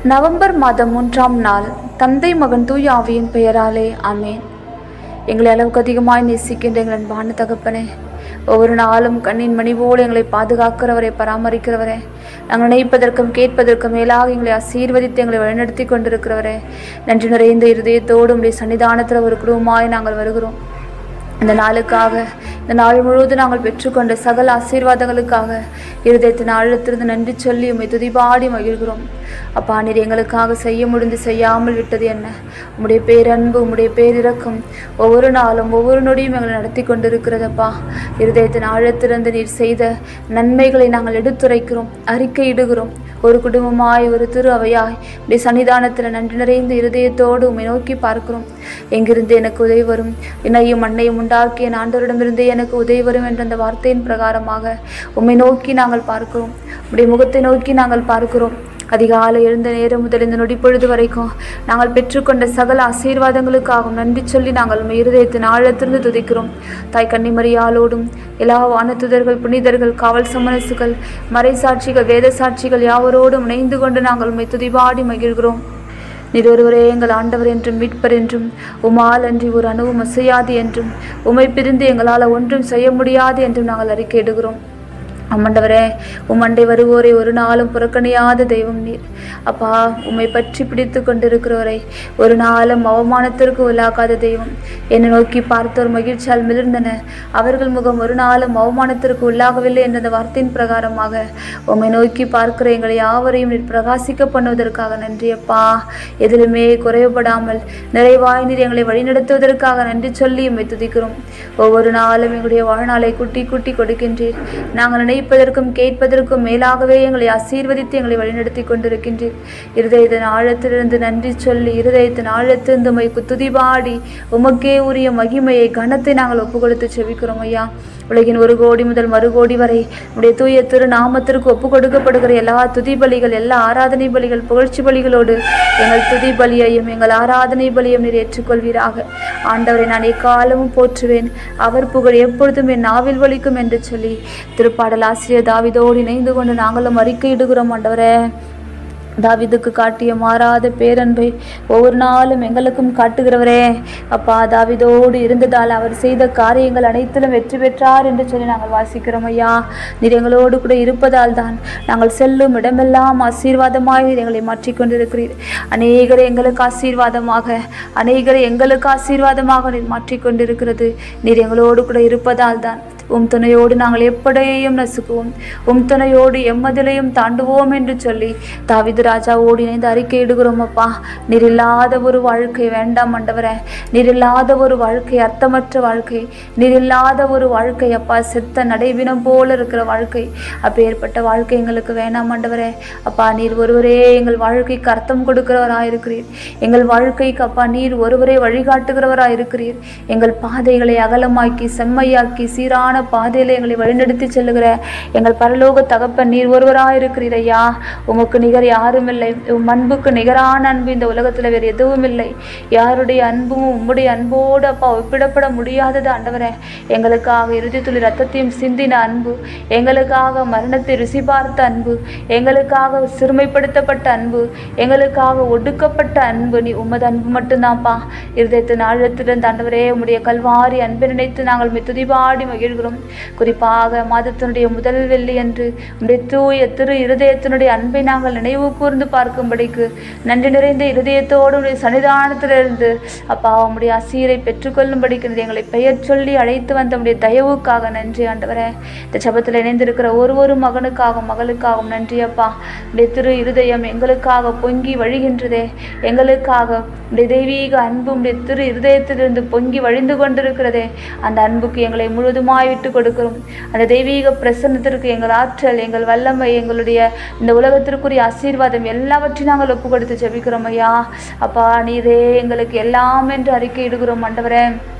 November மாதம் 3ஆம் நாள். தந்தை மகன் தூய ஆவியின் பெயராலே ஆமேன். எங்களை அளவுக்கு அதிகமாய் நேசிக்கின்ற எங்கள் அன்பான தகப்பனே, ஒவ்வொரு நாளும் கண்ணின் மணி போல எங்களை பாதுகாக்கிறவரை, பராமரிக்கிறவரே, நாங்கள் நினைப்பதற்கும் கேட்பதற்கும் மேலாக எங்களை ஆசீர்வதித்து எங்களை வழிநடத்தி கொண்டிருக்கிறவரே, நன்றி நிறைந்த இருதயத்தோடு உடைய சன்னிதானத்தில் ஒரு குடும்பமாய் நாங்கள் வருகிறோம். இந்த நாளுக்காக, இந்த நாள் முழுவதும் நாங்கள் பெற்றுக்கொண்ட சகல ஆசீர்வாதங்களுக்காக இருதயத்தின் ஆழத்திலிருந்து நன்றி சொல்லி உம்மை துதிபாடி மகிழ்கிறோம். அப்பா, நீர் எங்களுக்காக செய்ய முடிந்து செய்யாமல் விட்டது என்ன? உம்முடைய பேரன்பு, உம்முடைய பேரிரக்கம் ஒவ்வொரு நாளும் ஒவ்வொரு நொடியும் எங்களை நடத்தி கொண்டிருக்கிறதப்பா. இருதயத்தின் ஆழத்திலிருந்து நீர் செய்த நன்மைகளை நாங்கள் எடுத்துரைக்கிறோம், அறிக்கையிடுகிறோம். ஒரு குடும்பமாய், ஒரு திரு அவையாய் உடைய சன்னிதானத்தில் நன்றி நிறைந்த இருதயத்தோடு உம்மை நோக்கி பார்க்கிறோம். எங்கிருந்து எனக்கு உதவி வரும்? என்னையும் மண்ணையும் உண்டாக்கிய ஆண்டவரிடமிருந்தே எனக்கு உதவி வரும் என்ற அந்த வார்த்தையின் பிரகாரமாக உம்மை நோக்கி நாங்கள் பார்க்கிறோம். உடைய முகத்தை நோக்கி நாங்கள் பார்க்கிறோம். அதிகாலை எழுந்த நேரம் முதல் இந்த நொடி பொழுது வரைக்கும் நாங்கள் பெற்றுக்கொண்ட சகல ஆசீர்வாதங்களுக்காகவும் நன்றி சொல்லி நாங்கள் உம்மை இருதயத்தின் ஆழத்திலிருந்து துதிக்கிறோம். தாய் கன்னிமரியாளோடும் எல்லா வானதுதர்கள், புனிதர்கள், காவல் சமரசுகள், மறைசாட்சிகள், வேத சாட்சிகள் யாவரோடும் இணைந்து கொண்டு நாங்கள் உம்மை துதிபாடி மகிழ்கிறோம். நீர் ஒருவரே எங்கள் ஆண்டவர் என்றும் மீட்பர் என்றும், உமால் அன்றி ஒரு அணுவும் அசையாது என்றும், உம்மை பிரிந்து எங்களால் ஒன்றும் செய்ய முடியாது என்றும் நாங்கள் அறிக்கையிடுகிறோம். அம்மண்டவரே, உம்மண்டை வருவோரை ஒரு நாளும் புறக்கணியாத தெய்வம் நீர். அப்பா, உம்மை பற்றி பிடித்து கொண்டிருக்கிறவரை ஒரு நாளும் அவமானத்திற்கு உள்ளாக்காத தெய்வம். என்னை நோக்கி பார்த்தோர் மகிழ்ச்சியால் மிளிர்ந்தன, அவர்கள் முகம் ஒரு நாளும் அவமானத்திற்கு உள்ளாகவில்லை என்ற அந்த வார்த்தையின் பிரகாரமாக உம்மை நோக்கி பார்க்கிற எங்களை யாவரையும் நீர் பிரகாசிக்க பண்ணுவதற்காக நன்றி அப்பா. எதிலுமே குறைவுபடாமல் நிறைவாய் நீர் எங்களை வழிநடத்துவதற்காக நன்றி சொல்லி உம்மை துதிக்கிறோம். ஒவ்வொரு நாளும் எங்களுடைய வாழ்நாளை குட்டி குட்டி கொடுக்கின்றீர். நாங்கள் நினைப்பதற்கும் கேட்பதற்கும் மேலாகவே எங்களை ஆசீர்வதித்து எங்களை வழிநடத்தி கொண்டிருக்கின்றீர். இருதயத்தின் ஆழத்திலிருந்து நன்றி சொல்லி, இருதயத்தின் ஆழத்திலிருந்து உம்மை துதிபாடி உமக்கே உரிய மகிமையை, கனத்தை நாங்கள் ஒப்பு கொடுத்து செபிக்கிறோம் ஐயா. உலகின் 1 கோடி முதல் 1 கோடி வரை உடைய தூய திருநாமத்திற்கு ஒப்பு கொடுக்கப்படுகிற எல்லா துதி பலிகள், எல்லா ஆராதனை பலிகள், புகழ்ச்சி பலிகளோடு எங்கள் துதி பலியையும் எங்கள் ஆராதனை பலியையும் நீர் ஏற்றுக்கொள்வீராக. ஆண்டவரை நான் எக்காலமும் போற்றுவேன், அவர் புகழ் எப்பொழுதும் என் நாவில் வலிக்கும் என்று சொல்லி திருப்பாடல் ஆசிரியர் தாவீதோடு இணைந்து கொண்டு நாங்களும் அறிக்கையிடுகிறோம். ஆண்டவரே, தாவீதுக்கு காட்டிய மாறாத பேரன்பை ஒவ்வொரு நாளும் எங்களுக்கும் காட்டுகிறவரே அப்பா, தாவீதோடு இருந்ததால் அவர் செய்த காரியங்கள் அனைத்திலும் வெற்றி பெற்றார் என்று சொல்லி நாங்கள் வாசிக்கிறோம் ஐயா. நீர் எங்களோடு கூட இருப்பதால் தான் நாங்கள் செல்லும் இடமெல்லாம் ஆசீர்வாதமாய் நீர் எங்களை மாற்றிக்கொண்டிருக்கிறீர். அநேகரை எங்களுக்கு ஆசீர்வாதமாக, அநேகரை எங்களுக்கு ஆசீர்வாதமாக நீர் மாற்றிக்கொண்டிருக்கிறது. நீர் எங்களோடு கூட இருப்பதால் தான். உம் துணையோடு நாங்கள் எப்படையையும் நசுக்குவோம், உம் துணையோடு எம்மதிலையும் தாண்டுவோம் என்று சொல்லி தாவீது ராஜாவோடு இணைந்து அறிக்கையிடுகிறோம் அப்பா. நீர் இல்லாத ஒரு வாழ்க்கை வேண்டாம் ஆண்டவரே. நீர் இல்லாத ஒரு வாழ்க்கை, அர்த்தமற்ற வாழ்க்கை, நீர் இல்லாத ஒரு வாழ்க்கை அப்பா, செத்த நடைவினம் போல இருக்கிற வாழ்க்கை, அப்பேற்பட்ட வாழ்க்கை எங்களுக்கு வேண்டாம் ஆண்டவரே. அப்பா, நீர் ஒருவரே எங்கள் வாழ்க்கைக்கு அர்த்தம் கொடுக்கிறவராயிருக்கிறீர். எங்கள் வாழ்க்கைக்கு அப்பா நீர் ஒருவரே வழிகாட்டுகிறவராயிருக்கிறீர். எங்கள் பாதைகளை அகலமாக்கி செம்மையாக்கி சீரான பாதையில எங்களை வழிநடத்தி செல்லுகிற எங்கள் பரலோக தகப்பன் நீர் ஒருவராயிருக்கிறீர் ஐயா. உமக்கு நிகர் யாரும் இல்லை. உம் அன்புக்கு நிகரான அன்பு இந்த உலகத்துல வேறு எதுவும் இல்லை. யாருடைய அன்பும் உம்முடைய அன்போடு அப்பா ஒப்பிடப்பட முடியாதது ஆண்டவரே. எங்களுக்காக இறுதி துளி ரத்தத்தையும் சிந்தின அன்பு, எங்களுக்காக மரணத்தை ருசி பார்த்த அன்பு, எங்களுக்காக சிறுமைப்படுத்தப்பட்ட அன்பு, எங்களுக்காக ஒடுக்கப்பட்ட அன்பு, நீ உமது அன்பு மட்டும்தான்ப்பா. இருதயத்தின் ஆழத்திலிருந்து ஆண்டவரே உம்முடைய கல்வாரி அன்பை நினைத்து நாங்கள் துதிபாடி மகிழ்கிறோம். குறிப்பாக மாதத்தினுடைய முதல் வெள்ளி அன்று உடைய தூய திரு இருதயத்தினுடைய அன்பை நாங்கள் நினைவு கூர்ந்து பார்க்கும்படிக்கு நன்றி நிறைந்த இருதயத்தோடு உடைய சன்னிதானத்திலிருந்து அப்பா உம்முடைய ஆசீரை பெற்றுக்கொள்ளும்படிக்கு எங்களை பெயர் சொல்லி அழைத்து வந்த உடைய தயவுக்காக நன்றி ஆண்டவரே. இந்த ஜெபத்தில் இணைந்திருக்கிற ஒரு மகனுக்காகவும் மகளுக்காகவும் நன்றி அப்பா. உடைய திரு இருதயம் எங்களுக்காக பொங்கி வழிகின்றதே, எங்களுக்காக உடைய தெய்வீக அன்பு உடைய திரு இருதயத்திலிருந்து பொங்கி வழிந்து கொண்டிருக்கிறதே, அந்த அன்புக்கு எங்களை முழுவதுமாய் விட்டு கொடுக்கிறோம். அந்த தெய்வீக பிரசன்னத்திற்கு எங்கள் ஆற்றல், எங்கள் வல்லமை, எங்களுடைய இந்த உலகத்திற்குரிய ஆசீர்வாதம் எல்லாவற்றையும் நாங்கள் ஒப்பு கொடுத்து ஜெபிக்கிறோம் ஐயா. அப்பா, நீரே எங்களுக்கு எல்லாம் என்று அறிக்கையிடுகிறோம் ஆண்டவரே.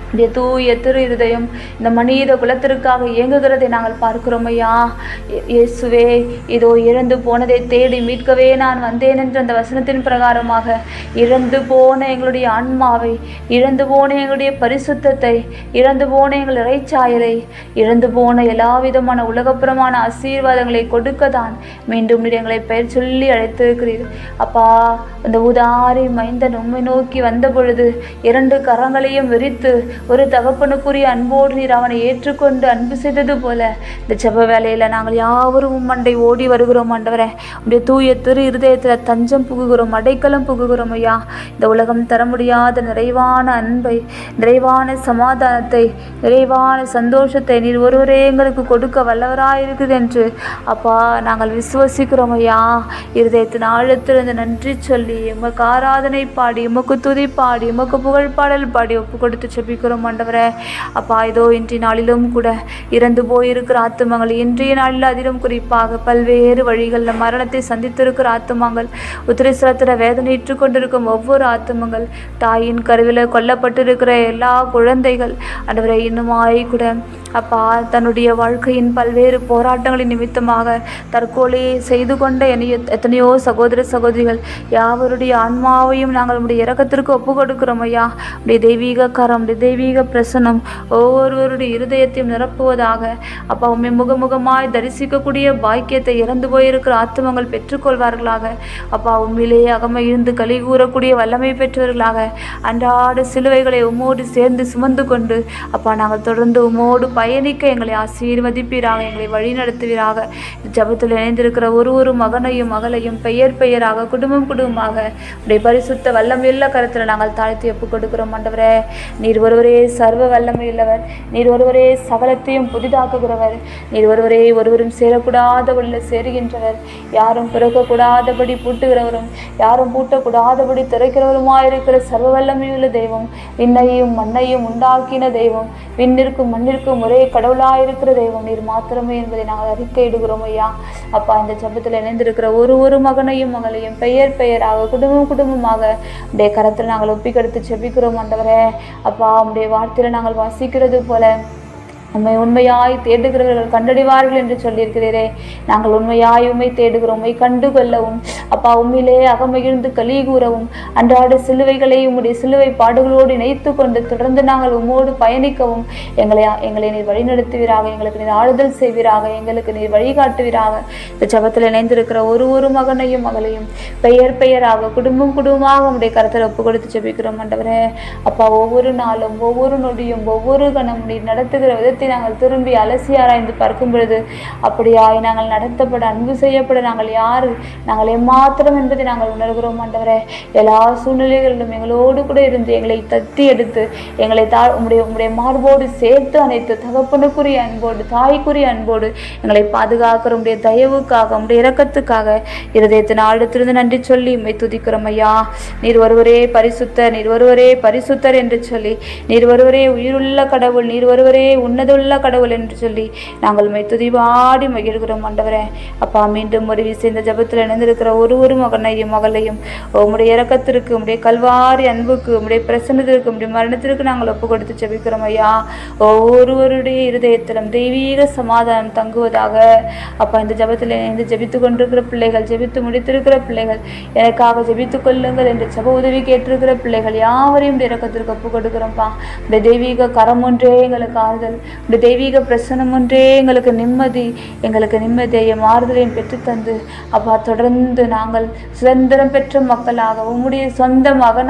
உடைய தூய திரு இருதயம் இந்த மனித குலத்திற்காக இயங்குகிறதை நாங்கள் பார்க்கிறோம் ஐயா. இயேசுவே, இதோ இறந்து போனதை தேடி மீட்கவே நான் வந்தேன் என்ற அந்த வசனத்தின் பிரகாரமாக இறந்து போன எங்களுடைய ஆன்மாவை, இறந்து போன எங்களுடைய பரிசுத்தத்தை, இறந்து போன எங்கள் இறைச்சாயலை, இறந்து போன எல்லா விதமான உலகப்புறமான ஆசீர்வாதங்களை கொடுக்கத்தான் மீண்டும் நீர் எங்களை பெயர் சொல்லி அழைத்திருக்கிறீர் அப்பா. அந்த உதாரி மைந்தன் உம்மை நோக்கி வந்த பொழுது 2 கரங்களையும் விரித்து ஒரு தகப்பனுக்குரிய அன்போடு நீர் அவனை ஏற்றுக்கொண்டு அன்பு செய்தது போல இந்த ஜெப வேலையில் நாங்கள் யாவரும் உம்மண்டை ஓடி வருகிறோம் ஆண்டவரே. உடைய தூய திரு இருதயத்தில் தஞ்சம் புகுகிறோம், அடைக்கலம் புகுகிறோம் ஐயா. இந்த உலகம் தர முடியாத நிறைவான அன்பை, நிறைவான சமாதானத்தை, நிறைவான சந்தோஷத்தை நீர் ஒருவரே எங்களுக்கு கொடுக்க வல்லவராயிருக்குது என்று அப்பா நாங்கள் விசுவசிக்கிறோம் ஐயா. இருதயத்தின் ஆழத்திலிருந்து நன்றி சொல்லி உமக்கு ஆராதனை பாடி, உமக்கு துதி பாடி, உமக்கு புகழ் பாடல் பாடி ஒப்பு கொடுத்து செபிக்கிறோம் ஆண்டவரே. அப்பா, இதோ இன்றைய நாளிலும் கூட இறந்து போயிருக்கிற ஆத்துமங்கள், இன்றைய நாளில் அதிலும் குறிப்பாக பல்வேறு வழிகளில் மரணத்தை சந்தித்திருக்கிற ஆத்துமங்கள், உத்திரேசத்தில் வேதனையிட்டு கொண்டிருக்கும் ஒவ்வொரு ஆத்துமங்கள், தாயின் கருவில கொல்லப்பட்டிருக்கிற எல்லா குழந்தைகள் ஆண்டவரே, இன்னுமாய் கூட அப்பா தன்னுடைய வாழ்க்கையின் பல்வேறு போராட்டங்களின் நிமித்தமாக தற்கொலை செய்து கொண்ட எத்தனையோ சகோதர சகோதரிகள் யாவருடைய ஆன்மாவையும் நாங்கள் உடைய இரக்கத்திற்கு ஒப்பு கொடுக்கிறோம் ஐயா. உடைய தெய்வீக கரம், உடைய தெய்வீக பிரசனம் ஒவ்வொருவருடைய இருதயத்தையும் நிரப்புவதாக அப்பா. உண்மை முகமுகமாய் தரிசிக்கக்கூடிய பாக்கியத்தை இறந்து போயிருக்கிற ஆத்துமங்கள் பெற்றுக்கொள்வார்களாக அப்பா. உண்மையிலேயே அகமை இருந்து களி கூறக்கூடிய வல்லமை பெற்றவர்களாக அன்றாட சிலுவைகளை உம்மோடு சேர்ந்து சுமந்து கொண்டு அப்பா நாங்கள் தொடர்ந்து உம்மோடு பயணிக்க எங்களை ஆசீர்வதிப்பீராக, எங்களை வழி நடத்துவீராக. ஜபத்தில் இணைந்திருக்கிற ஒரு மகனையும் மகளையும் பெயர் பெயராக, குடும்பம் குடும்பமாக உடைய பரிசுத்த வல்லமையுள்ள கருத்தில் நாங்கள் தாழ்த்தி ஒப்பு கொடுக்கிறோம் ஆண்டவரே. நீர் ஒருவரே சர்வ வல்லமையுள்ளவர், நீர் ஒருவரே சகலத்தையும் புதிதாக்குகிறவர், நீர் ஒருவரே ஒருவரும் சேரக்கூடாதபடியில் சேருகின்றவர், யாரும் பிறக்கக்கூடாதபடி பூட்டுகிறவரும் யாரும் பூட்டக்கூடாதபடி திறக்கிறவருமாயிருக்கிற சர்வ வல்லமையுள்ள தெய்வம், விண்ணையும் மண்ணையும் உண்டாக்கின தெய்வம், விண்ணிற்கும் மண்ணிற்கும் ஒரே கடவுளாயிருக்கிற தெய்வம் நீர் மாத்திரமே என்பதை நாங்கள் அறிக்கையிடுகிறோம் ஐயா. அப்பா, இந்த ஜபத்தில் இணைந்திருக்கிற ஒரு மகனையும் மகளையும் பெயர் பெயராக, குடும்பம் குடும்பமாக உடைய கரத்தில் நாங்கள் ஒப்பிக்கெடுத்து செபிக்கிறோம் ஆண்டவரே. அப்பா, உடைய வார்த்தையில் நாங்கள் வாசிக்கிறது போல உண்மை உண்மையாய் தேடுகிறவர்கள் கண்டறிவார்கள் என்று சொல்லியிருக்கிறீரே. நாங்கள் உண்மையாய் உண்மை தேடுகிறோம், உண்மை கண்டு கொள்ளவும் அப்பா, உண்மையிலே அகமகிழ்ந்து களி கூறவும் அன்றாட சிலுவைகளை உம்முடைய சிலுவை பாடுகளோடு இணைத்து கொண்டு தொடர்ந்து நாங்கள் உம்மோடு பயணிக்கவும் எங்களை நீர் வழிநடத்துவீராக, எங்களுக்கு நீர் ஆறுதல் செய்வீராக, எங்களுக்கு நீர் வழிகாட்டுவீராக. இந்த ஜபத்தில் இணைந்திருக்கிற ஒரு மகனையும் மகளையும் பெயர் பெயராக, குடும்பம் குடும்பமாக உம்முடைய கரத்தில் ஒப்பு கொடுத்து ஜெபிக்கிறோம் ஆண்டவரே. அப்பா, ஒவ்வொரு நாளும் ஒவ்வொரு நொடியும் ஒவ்வொரு கணம் நீர் நடத்துகிற விதத்தை நாங்கள் திரும்பி அலசி ஆராய்ந்து பார்க்கும் பொழுது அப்படியாய் நாங்கள் நடத்தப்பட, அன்பு செய்யப்பட நாங்கள் யாரு, நாங்கள் எம்மாத்திரம் என்பதை நாங்கள் உணர்கிறோம் ஆண்டவரே. எல்லா சூழ்நிலைகளிலும் எங்களோடு கூட இருந்து எங்களை தத்தி எடுத்து எங்களை உம்முடைய மார்போடு சேர்த்து அனைத்து தகப்பனுக்குரிய அன்போடு, தாய்க்குரிய அன்போடு எங்களை பாதுகாக்கிற உடைய தயவுக்காக, உடைய இரக்கத்துக்காக இருதயத்தின் ஆழத்திலிருந்து நன்றி சொல்லி உம்மை துதிக்கிறோம் ஐயா. நீர் ஒருவரே பரிசுத்தர், நீர் ஒருவரே பரிசுத்தர் என்று சொல்லி, நீர் ஒருவரே உயிருள்ள கடவுள், நீர் ஒருவரே உன்னதுள்ள கடவுள் என்று சொல்லி நாங்கள் உம்மை துதிபாடி மகிழ்கிறோம் ஆண்டவரே. அப்பா, மீண்டும் ஒரு விஷயம் இந்த ஜபத்தில் இணைந்திருக்கிற ஒரு மகனையும் மகளையும் உம்முடைய இரக்கத்திற்கு, உம்முடைய கல்வாரி அன்புக்கு, உம்முடைய பிரசன்னத்திற்கு, உம்முடைய மரணத்திற்கு நாங்கள் ஒப்பு கொடுத்து ஜெபிக்கிறோம் ஐயா. ஒவ்வொருவருடைய இருதயத்திலும் தெய்வீக சமாதானம் தங்குவதாக. அப்பா, இந்த ஜபத்தில் இணைந்து ஜெபித்து கொண்டிருக்கிற பிள்ளைகள், ஜெபித்து முடித்திருக்கிற பிள்ளைகள், எனக்காக ஜெபித்துக் கொள்ளுங்கள் என்று ஜப உதவி கேட்டிருக்கிற பிள்ளைகள் யாவரையும் இரக்கத்திற்கு ஒப்பு கொடுக்கிறோம்ப்பா. இந்த தெய்வீக கரம் ஒன்றே எங்களுக்கு ஆறுதல், இந்த தெய்வீக பிரசனம் ஒன்றே எங்களுக்கு நிம்மதி, எங்களுக்கு நிம்மதியையும் ஆறுதலையும் பெற்றுத்தந்து அப்பா தொடர்ந்து நாங்கள் சுதந்திரம் பெற்ற மக்களாக, உம்முடைய சொந்த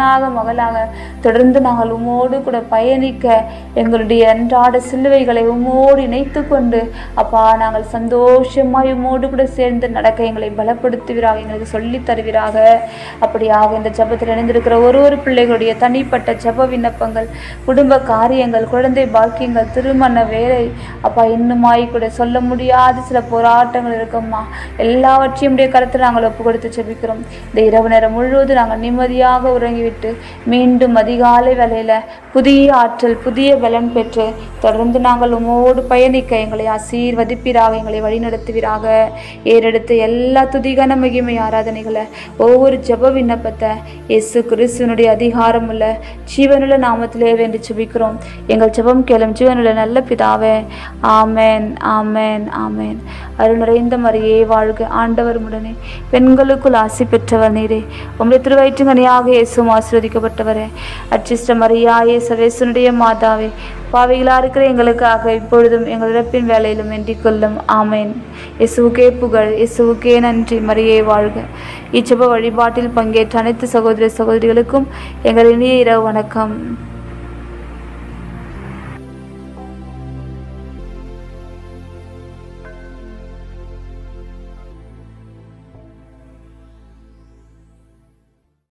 மகளாக தொடர்ந்து நாங்கள் உம்மோடு கூட பயணிக்க எங்களுடைய அன்றாட சிலுவைகளை உம்மோடு இணைத்து கொண்டு அப்பா நாங்கள் சந்தோஷமாய் உம்மோடு கூட சேர்ந்து நடக்க எங்களை பலப்படுத்துவீராக, எங்களுக்கு சொல்லி தருவீராக. அப்படியாக இந்த ஜபத்தில் இணைந்திருக்கிற ஒரு பிள்ளைகளுடைய தனிப்பட்ட ஜப விண்ணப்பங்கள், குடும்ப காரியங்கள், குழந்தை பாக்கியங்கள், திருமண வேலை அப்பா, இன்னுமாய் கூட சொல்ல முடியாத சில போராட்டங்கள் இருக்கும்மா. எல்லாவற்றையும் உடைய கருத்தில் நாங்கள் ஒப்பு கொடுத்து செபிக்கிறோம். இந்த இரவு நேரம் முழுவதும் நாங்கள் நிம்மதியாக உறங்கிவிட்டு மீண்டும் அதிகாலை வேளையில் புதிய ஆற்றல், புதிய பலன் பெற்று தொடர்ந்து நாங்கள் உமோடு பயணிக்க எங்களை ஆசீர்வதிப்பீராக, எங்களை வழிநடத்துவீராக. ஏறெடுத்த எல்லா துதிகான மகிமை ஆராதனைகளை, ஒவ்வொரு ஜெப விண்ணப்பத்தை இயேசு கிறிஸ்துவனுடைய அதிகாரமுள்ள ஜீவனுள்ள நாமத்திலே வேண்டி செபிக்கிறோம். எங்கள் ஜெபம் கேளும் ஜீவனுள்ள நல்ல பிதாவே. ஆமேன், ஆமேன், ஆமேன். அருள் நிறைந்த மரியே வாழ்க, ஆண்டவர் உடனே, பெண்களுக்குள் ஆசி பெற்றவர் நீரே, உம்முடைய திருவயிற்றுங்கனியாக இயேசுவும் ஆசீர்வதிக்கப்பட்டவரே. அச்சிஷ்ட மரியாயே, சர்வேசுனுடைய மாதாவே, பாவிகளா இருக்கிற எங்களுக்காக இப்பொழுதும் எங்கள் இறப்பின் வேலையிலும் வேண்டிக் கொள்ளும். ஆமேன். இயேசுவுக்கே புகழ், இயேசுவுக்கே நன்றி. மரியே வாழ்க. இச்செப வழிபாட்டில் பங்கேற்ற அனைத்து சகோதர சகோதரிகளுக்கும் எங்கள் இனிய இரவு வணக்கம்.